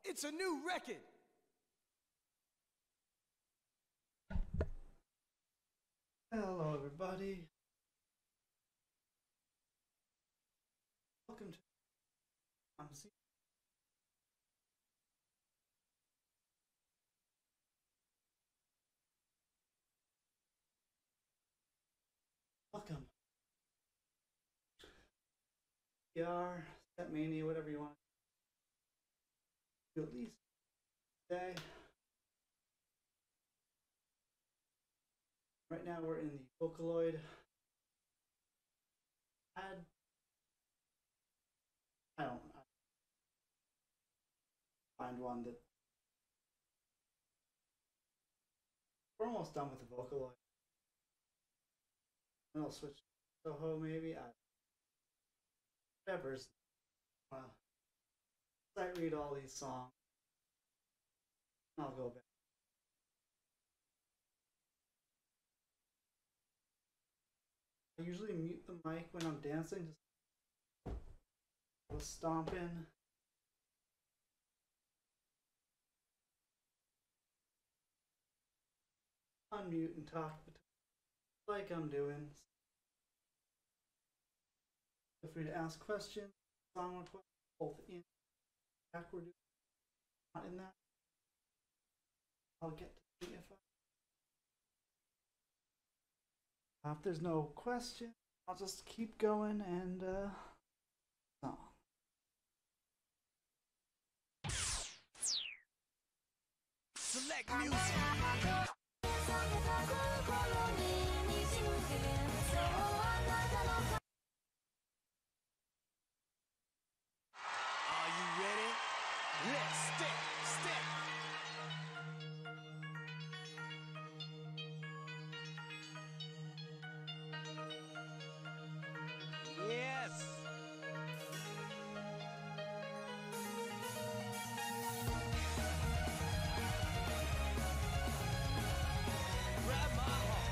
It's a new record. Hello, everybody. Welcome to Welcome. DDR, Stepmania, whatever you want to do, at least today. Right now we're in the Vocaloid ad. I don't find one that we're almost done with the Vocaloid. And I'll switch to Soho maybe. Whatever's sight read all these songs. I'll go back. I usually mute the mic when I'm dancing. Just stomping. Unmute and talk like I'm doing. Feel free to ask questions, song requests, both in back we're doing, not in that. I'll get to see if there's no question, I'll just keep going and song. Select music. Are you ready? Let's step. Yes. Grab my heart.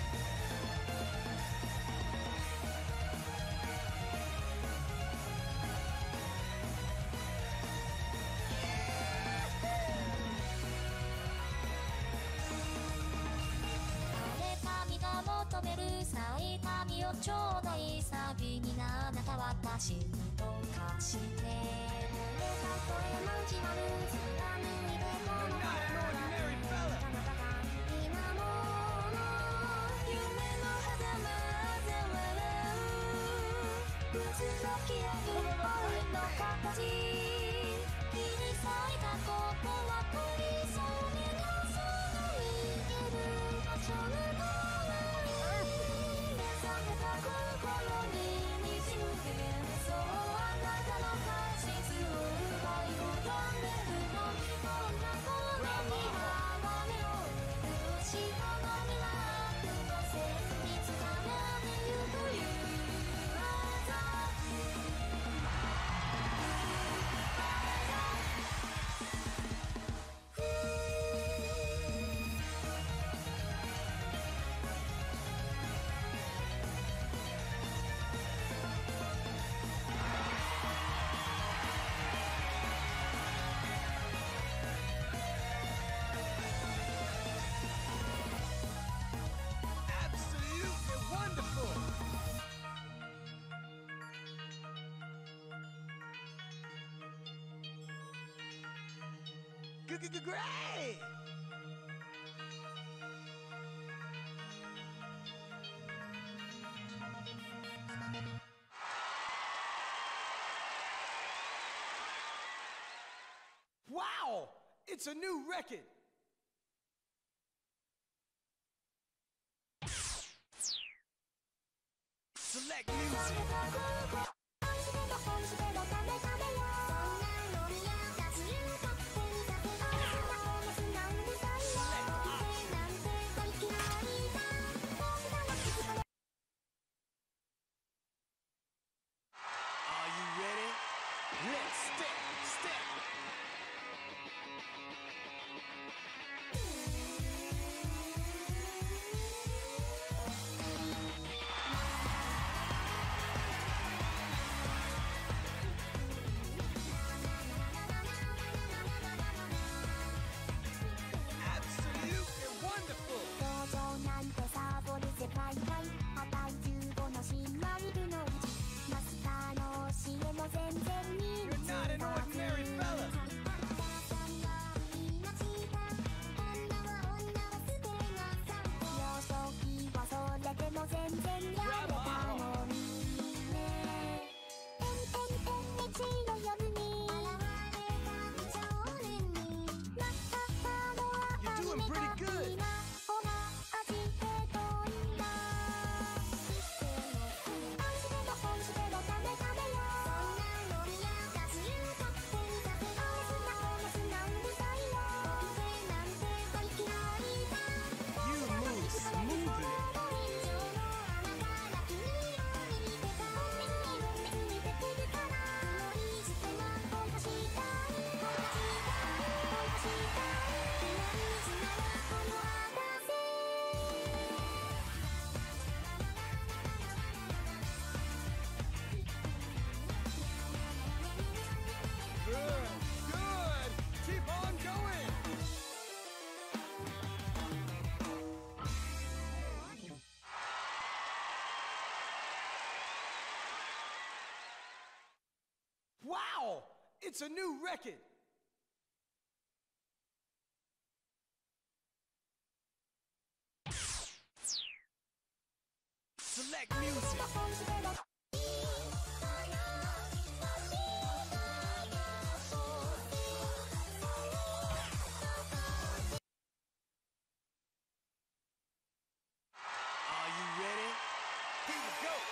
Great! Wow! It's a new record! Select music! it's a new record. Select music. Are you ready? Here we go.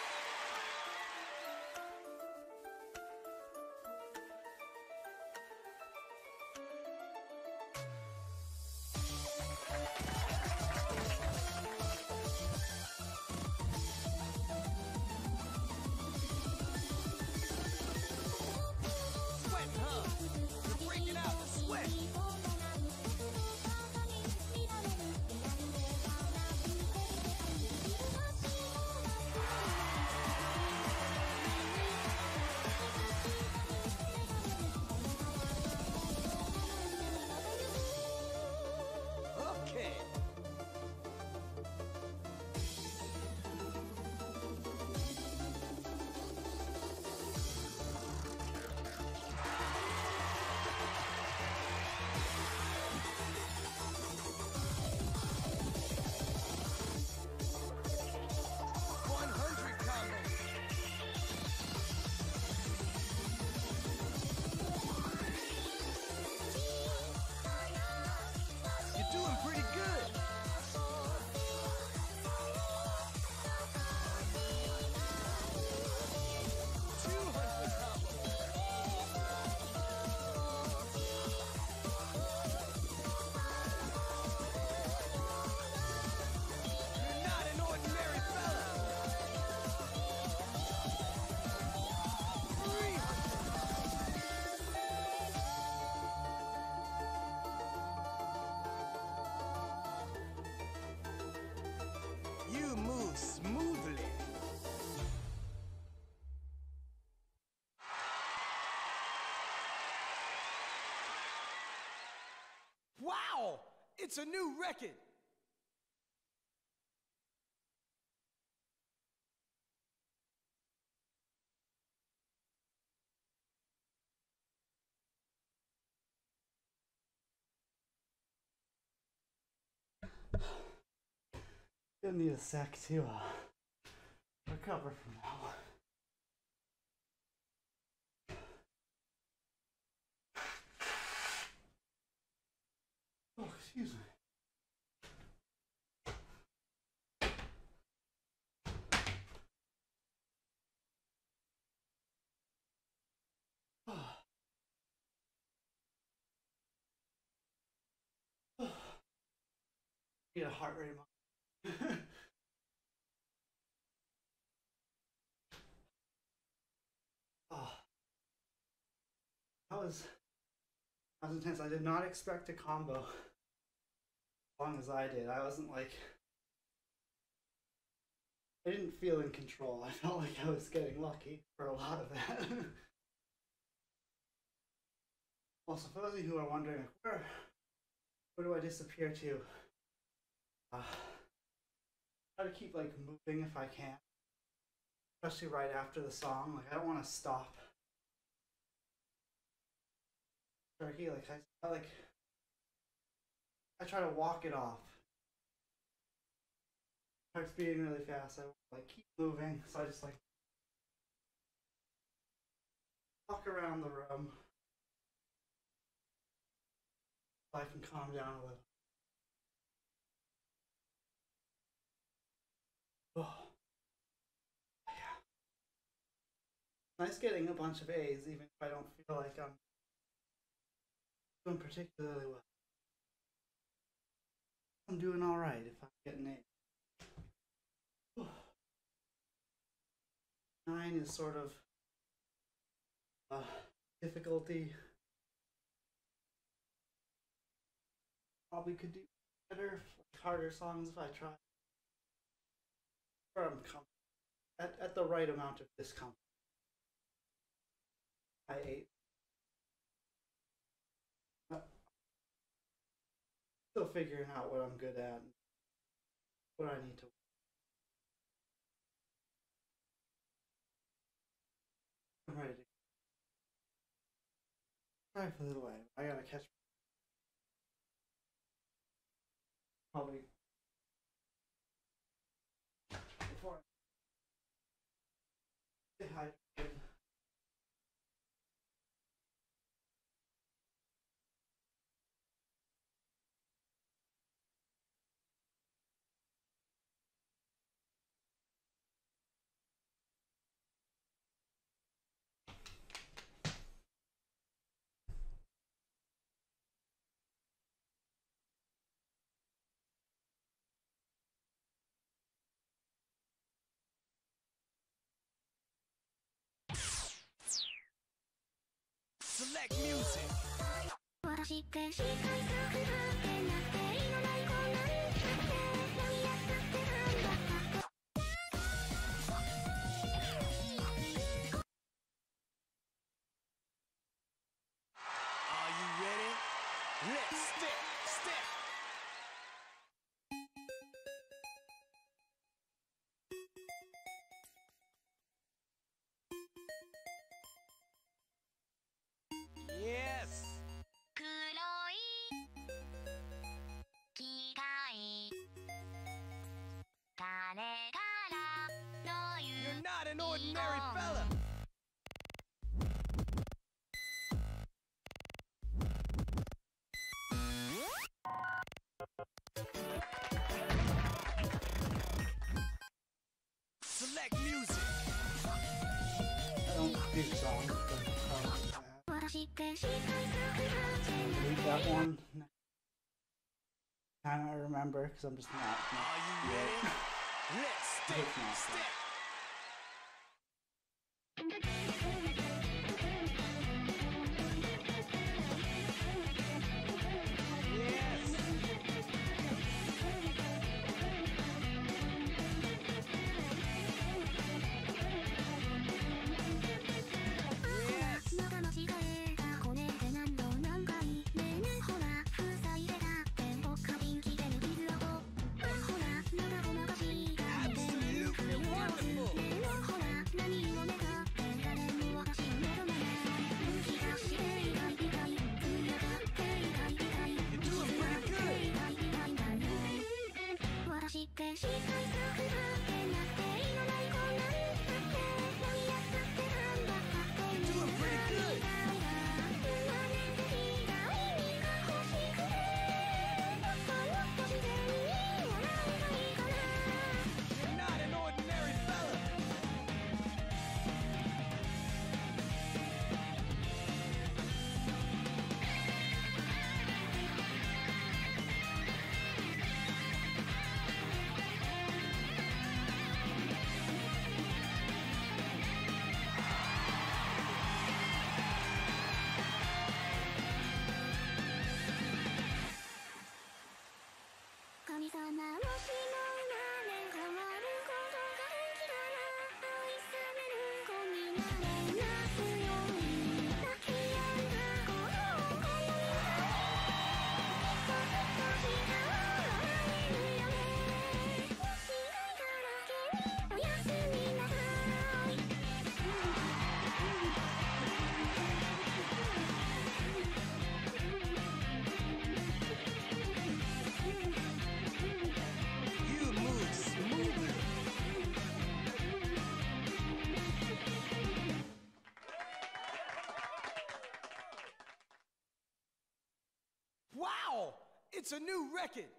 Sweat, huh? You're breaking out the sweat. Okay. You're doing pretty good. You're not an ordinary fella. 300. You move smoothly. Wow! It's a new record. Gonna need a sec to recover from that one. Oh, excuse me. Need a heart rate monitor. Oh, that was intense. I did not expect a combo as long as I did. I wasn't like, I didn't feel in control. I felt like I was getting lucky for a lot of that. Also, for those of you who are wondering, where do I disappear to? Try to keep like moving if I can, especially right after the song. Like I don't want to stop. Turkey, I try to walk it off. Start speeding really fast. I like keep moving, so I just like walk around the room. So I can calm down a little. Oh, yeah. Nice getting a bunch of A's, even if I don't feel like I'm doing particularly well. I'm doing all right if I'm getting A's. 9 is sort of difficulty. Probably could do better, like harder songs if I try. Or I'm at the right amount of discomfort. I ate. Still figuring out what I'm good at, and what I need to. I'm ready to. I flew it away. I gotta catch. Probably. Before I get hydrated. Select music. Are you ready? Let's step. Yes. 黒い機械誰からの You're not an ordinary fella. Select music. I don't do songs, but delete that one. Kind of remember because I'm just not. Are you ready? Let's step. Yes. Absolutely wonderful. You're doing pretty good. You're doing pretty good. You're not an ordinary fella. You move smoothly. Wow! It's a new record.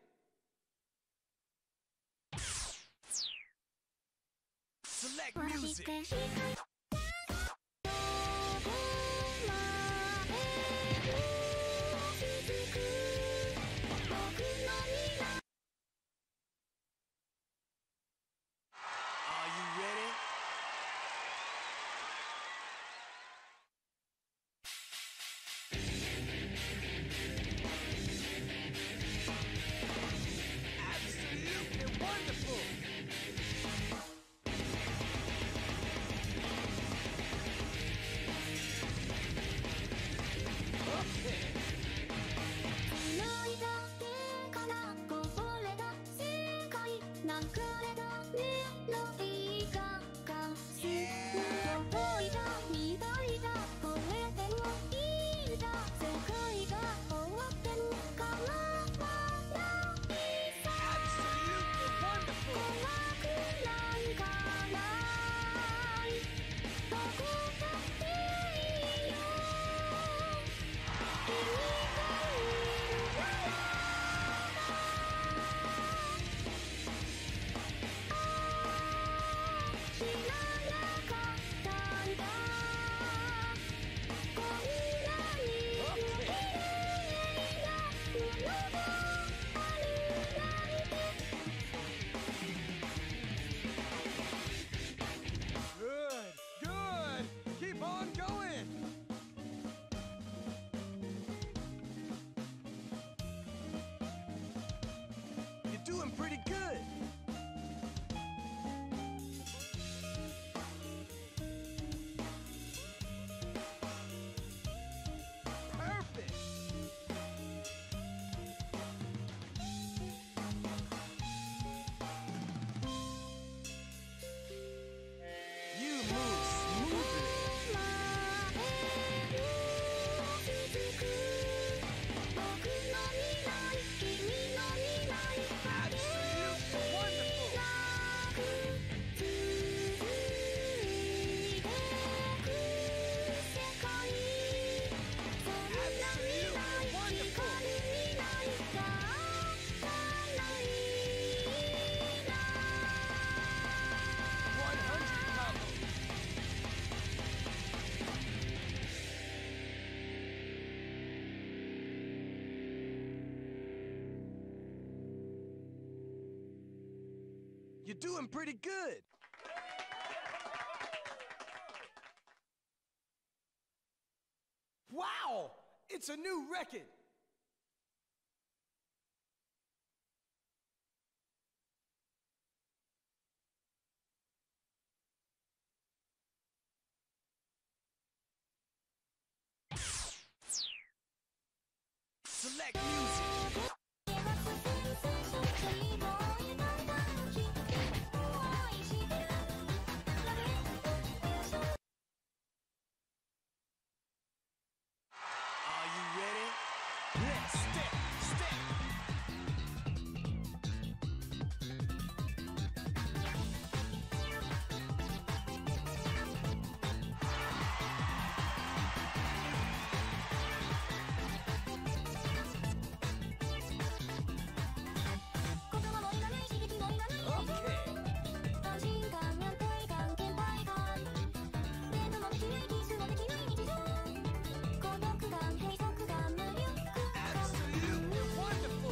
Select music. Are you ready? Absolutely wonderful. doing pretty good. Perfect. You move smoothly. Absolutely wonderful. Absolutely wonderful. 100 combo. You're doing pretty good. Wow! It's a new record. Select music. Are you ready? Let's step. Absolutely wonderful.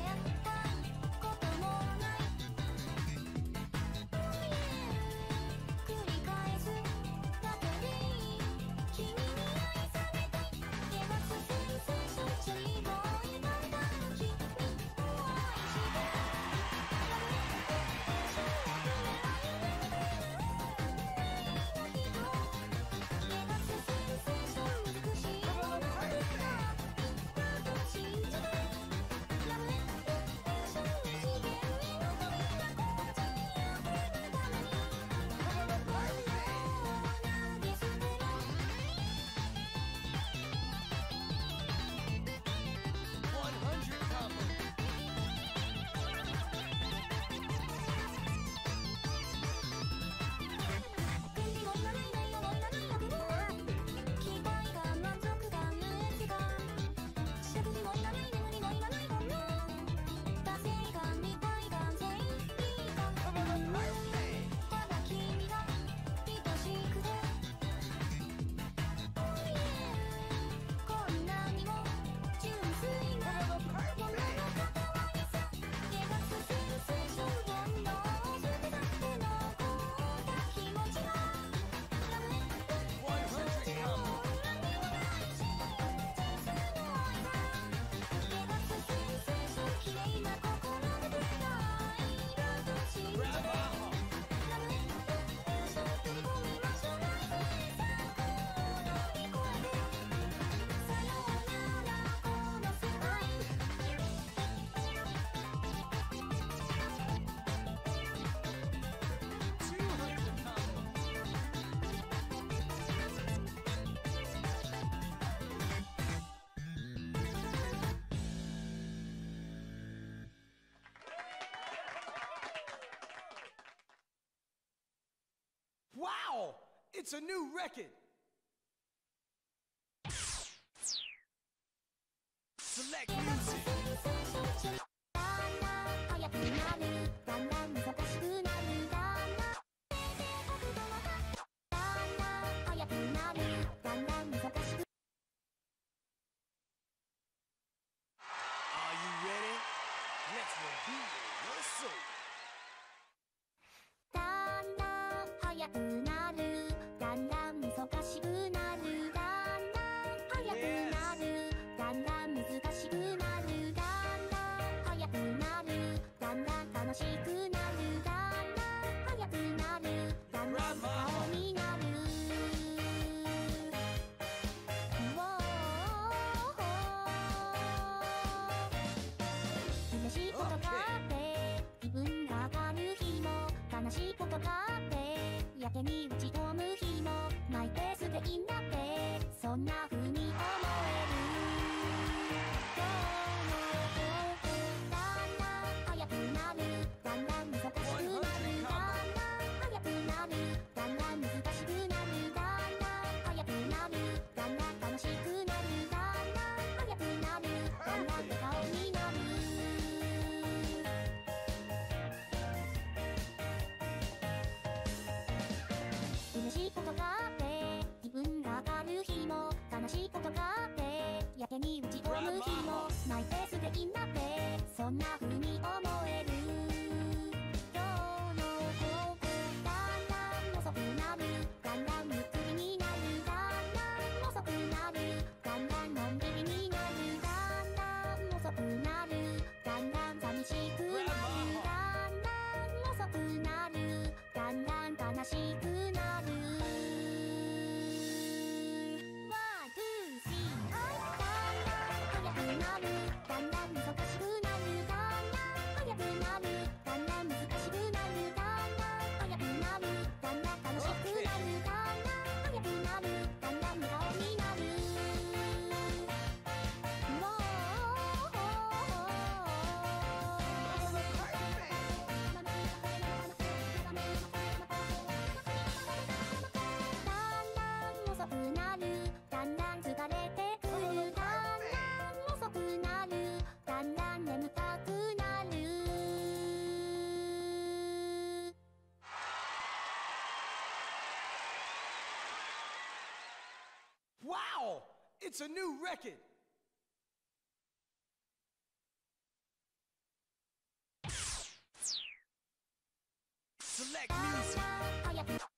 Wow! It's a new record. Select music. Are you ready? Let's reveal your soul. だんだん速くなるだんだん難しくなるだんだん速くなるだんだん難しくなるだんだん速くなるだんだん悲しいことがあってやけに打ち込む日もマイペースでいいんだってそんな風に思える今日の午後だんだん遅くなるだんだんゆっくりになるだんだん遅くなるだんだんのんびりになるだんだん遅くなるだんだん寂しくなるだんだん遅くなるだんだん悲しくなるワン、ツー、スリー、はいだんだん速くなるだんだん難しくなるだんだん速くなるだんだん難しくなるだんだん速くなるだんだん楽しくなるだんだん速くなるだんだん笑顔になるもうだんだん遅くなるだんだん疲れてくるだんだん遅くなるだんだん眠たくなる Wow! It's a new record! Select だん music! だん速く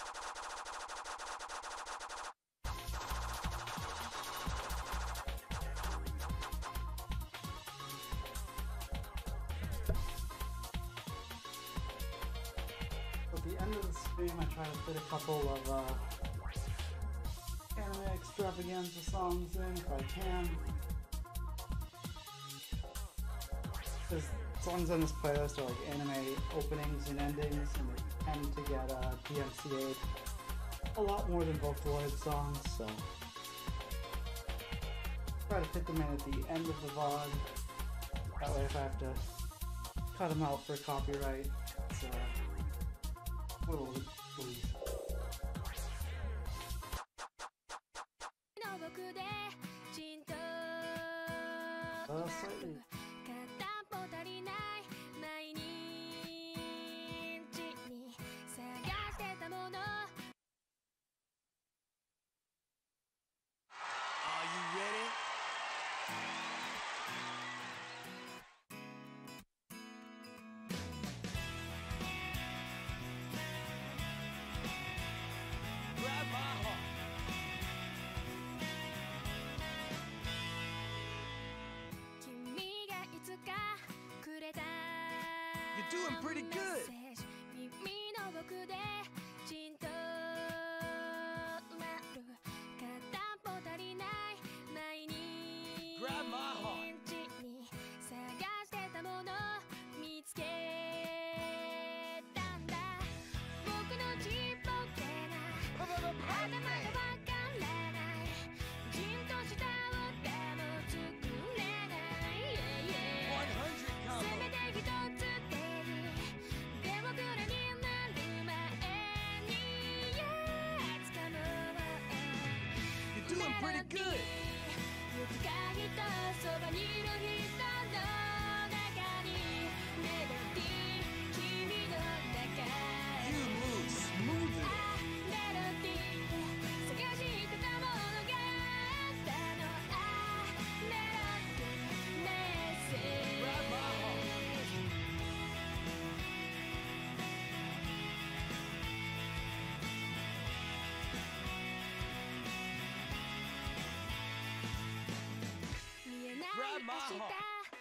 At the end of the stream, I try to fit a couple of anime extravaganza songs in if I can. Because songs on this playlist are like anime openings and endings, and they tend to get DMCA'd a lot more than Vocaloid songs, so try to fit them in at the end of the VOD. That way, if I have to cut them out for copyright, it's we'll release. の僕でじんと Slightly. 片っぽ足りない毎日に探してたもの Are you ready? Grab my heart. 君がいつかくれた You're doing pretty good. メッセージ耳の僕でじんとなる片っぽ足りない毎日 Grab my heart. に探してたもの見つけたんだ僕のちっぽけな頭がわからないじんとした歌も作れない 100 combo. せめて一つでいい手遅れになる前に掴もう You're doing pretty good. ゆく限ったそばにいる人の中にメロディー君の中 You move smoothly. メロディー探してたものがあったのメロディーメッセージ Grab my heart. 見えない Grab my 明日 heart.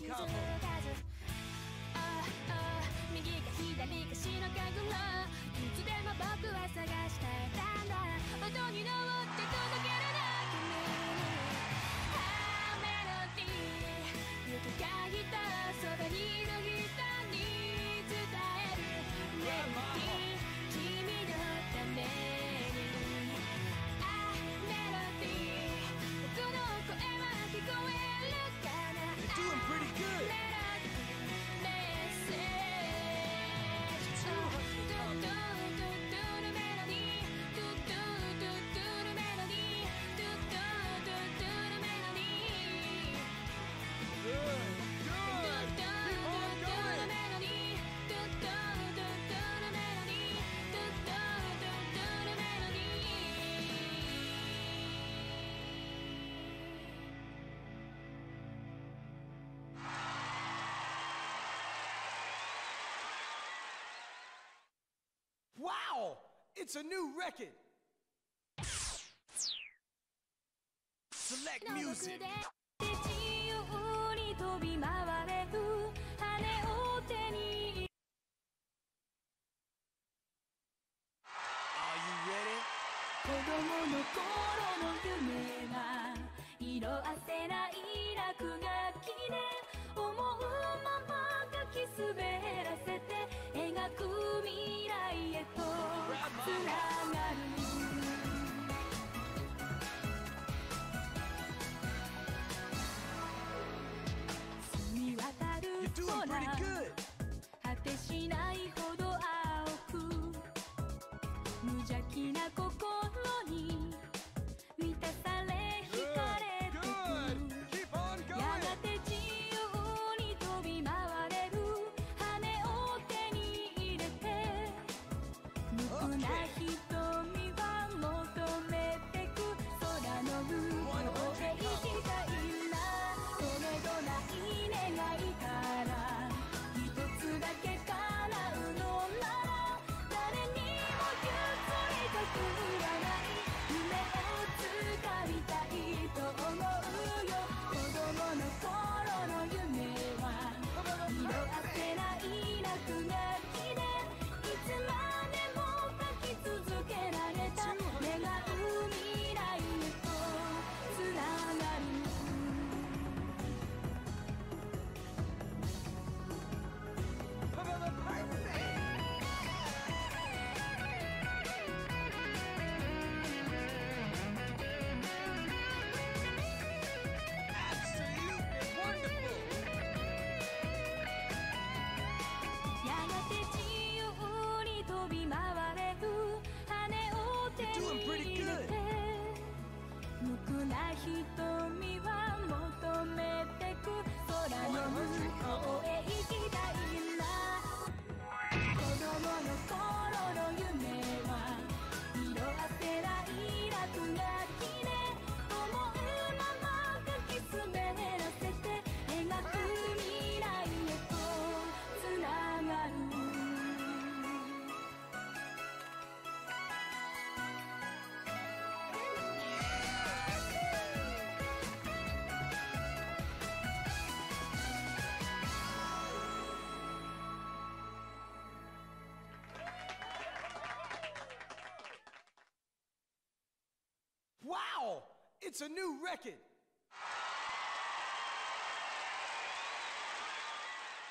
combo. 右か左か白か黒いつでも僕は探していたんだ音に乗って届けるな君にメロディー行きがいたそばにいる人に伝えるメロディー君のためにメロディー僕の声は聞こえるかな You're doing pretty good. メロディーメッセージ Wow! It's a new record. Select music. 自由に飛び回れる羽を手に Are you ready? 子供の頃の夢は色あせない落書きで思うまま書き滑らせて描く未来へとつながる澄み渡る You're doing 空 pretty good. 果てしないほど青く無邪気な心に満たされ惹かれて Good. く Keep on や going. がて自由に飛び回れる羽を手に入れて無垢な瞳は求めてく空の向こうへ行きたいなそれどない願いから一つだけ叶うのなら誰にも譲りたくはない夢を掴みたいと思うよ子供の頃の夢は色あせない落書きでいつまでも描き続けられた願う未来へとつながる Absolutely wonderful. やがて自由に飛び回れる羽を手 You're doing に pretty 入れ good. て無垢な瞳は求めてく空の向こうへ行きたいな子供の頃の夢は色あせない落書きで思うまま書き滑らせて描く未来へとつながる Wow! It's a new record.